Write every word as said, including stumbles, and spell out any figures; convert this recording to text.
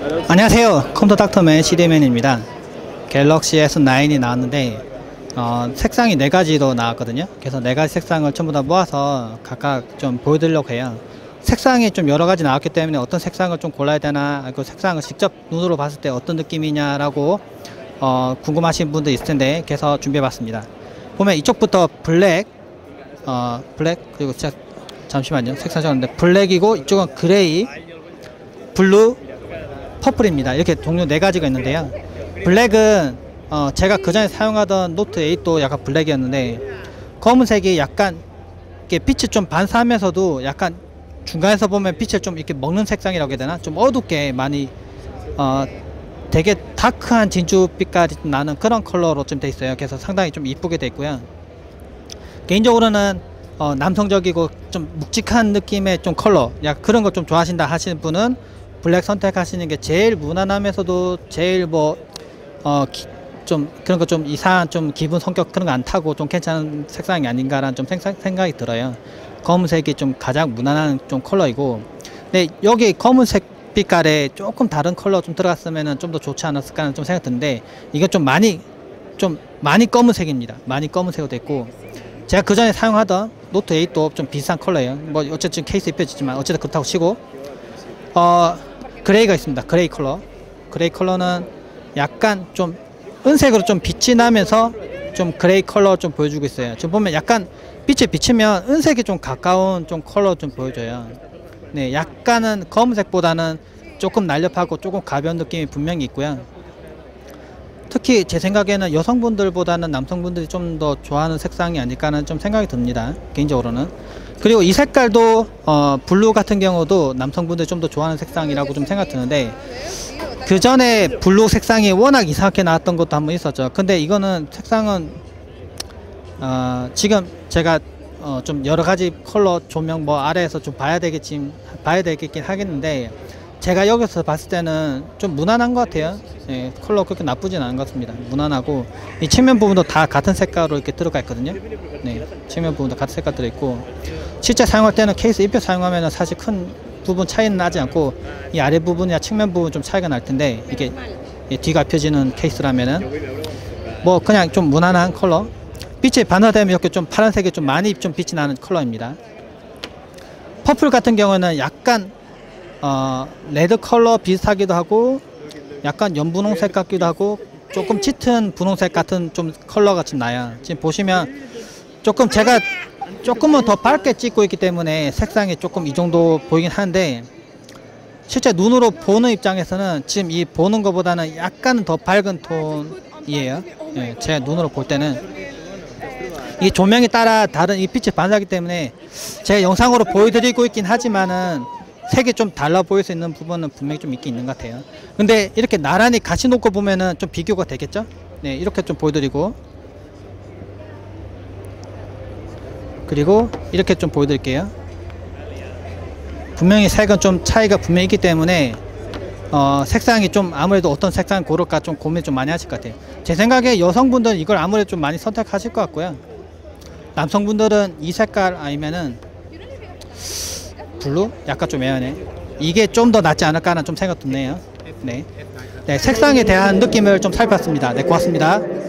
안녕하세요. 컴퓨터 닥터맨 씨디맨입니다. 갤럭시 에스 나인이 나왔는데 어, 색상이 네 가지로 나왔거든요. 그래서 네 가지 색상을 전부 다 모아서 각각 좀 보여드리려고 해요. 색상이 좀 여러 가지 나왔기 때문에 어떤 색상을 좀 골라야 되나, 그 색상을 직접 눈으로 봤을 때 어떤 느낌이냐라고 어, 궁금하신 분도 있을 텐데, 그래서 준비해 봤습니다. 보면 이쪽부터 블랙, 어, 블랙, 그리고 제가 잠시만요. 색상 적었는데 블랙이고, 이쪽은 그레이, 블루, 퍼플입니다. 이렇게 종류 네 가지가 있는데요. 블랙은 어 제가 그 전에 사용하던 노트 에잇도 약간 블랙이었는데, 검은색이 약간 이렇게 빛이 좀 반사하면서도 약간 중간에서 보면 빛을 좀 이렇게 먹는 색상이라고 해야 되나, 좀 어둡게 많이 어 되게 다크한 진주빛까지 나는 그런 컬러로 좀 돼 있어요. 그래서 상당히 좀 이쁘게 돼 있고요. 개인적으로는 어 남성적이고 좀 묵직한 느낌의 좀 컬러, 약 그런 거 좀 좋아하신다 하시는 분은 블랙 선택하시는 게 제일 무난하면서도 제일 뭐 어 좀 그런 거 좀 이상한 좀 기분 성격 그런 거 안 타고 좀 괜찮은 색상이 아닌가라는 좀 생각, 생각이 들어요. 검은색이 좀 가장 무난한 좀 컬러이고, 근데 여기 검은색 빛깔에 조금 다른 컬러 좀 들어갔으면은 좀 더 좋지 않았을까 하는 좀 생각 드는데, 이게 좀 많이 좀 많이 검은색입니다. 많이 검은색으로 됐고, 제가 그 전에 사용하던 노트 에잇도 좀 비슷한 컬러예요. 뭐 어쨌든 케이스 입혀지지만 어쨌든 그렇다고 치고, 어 그레이가 있습니다. 그레이 컬러. 그레이 컬러는 약간 좀 은색으로 좀 빛이 나면서 좀 그레이 컬러 좀 보여주고 있어요. 지금 보면 약간 빛에 비치면 은색이 좀 가까운 좀 컬러 좀 보여줘요. 네, 약간은 검은색보다는 조금 날렵하고 조금 가벼운 느낌이 분명히 있고요. 특히 제 생각에는 여성분들보다는 남성분들이 좀 더 좋아하는 색상이 아닐까 하는 좀 생각이 듭니다. 개인적으로는. 그리고 이 색깔도 어, 블루 같은 경우도 남성분들이 좀 더 좋아하는 색상이라고 좀 생각 드는데, 그 전에 블루 색상이 워낙 이상하게 나왔던 것도 한번 있었죠. 근데 이거는 색상은 어, 지금 제가 어, 좀 여러 가지 컬러 조명 뭐 아래에서 좀 봐야 되겠지 봐야 되겠긴 하겠는데, 제가 여기서 봤을 때는 좀 무난한 것 같아요. 예, 컬러 그렇게 나쁘진 않은 것 같습니다. 무난하고, 이 측면 부분도 다 같은 색깔로 이렇게 들어가 있거든요. 네, 측면 부분도 같은 색깔 들어있고, 실제 사용할 때는 케이스 입혀 사용하면 사실 큰 부분 차이는 나지 않고, 이 아래 부분이나 측면 부분 좀 차이가 날 텐데, 이게 뒤가 펴지는 케이스라면은 뭐 그냥 좀 무난한 컬러, 빛이 반사되면 이렇게 좀 파란색이 좀 많이 좀 빛이 나는 컬러입니다. 퍼플 같은 경우는 약간 어, 레드 컬러 비슷하기도 하고, 약간 연분홍색 같기도 하고, 조금 짙은 분홍색 같은 좀 컬러가 좀 나요. 지금 보시면 조금 제가 조금은 더 밝게 찍고 있기 때문에 색상이 조금 이 정도 보이긴 하는데, 실제 눈으로 보는 입장에서는 지금 이 보는 것보다는 약간 더 밝은 톤이에요. 예, 제 눈으로 볼 때는 이 조명에 따라 다른 이 빛이 반사하기 때문에 제가 영상으로 보여드리고 있긴 하지만은 색이 좀 달라 보일 수 있는 부분은 분명히 좀 있긴 있는 것 같아요. 근데 이렇게 나란히 같이 놓고 보면은 좀 비교가 되겠죠? 네, 이렇게 좀 보여드리고, 그리고 이렇게 좀 보여드릴게요. 분명히 색은 좀 차이가 분명히 있기 때문에 어, 색상이 좀 아무래도 어떤 색상 고를까 좀 고민 좀 많이 하실 것 같아요. 제 생각에 여성분들은 이걸 아무래도 좀 많이 선택하실 것 같고요. 남성분들은 이 색깔 아니면은 블루? 약간 좀 애매하네. 이게 좀 더 낫지 않을까 하는 좀 생각 드네요. 네. 네, 색상에 대한 느낌을 좀 살펴봤습니다. 네, 고맙습니다.